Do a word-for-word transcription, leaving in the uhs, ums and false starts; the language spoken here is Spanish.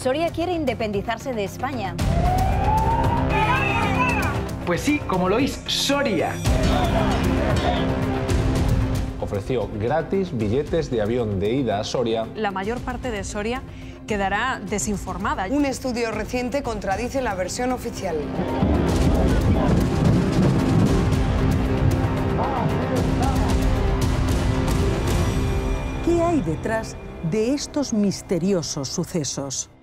Soria quiere independizarse de España. Pues sí, como lo oís, Soria. Ofreció gratis billetes de avión de ida a Soria. La mayor parte de Soria quedará desinformada. Un estudio reciente contradice la versión oficial. ¿Qué hay detrás de estos misteriosos sucesos?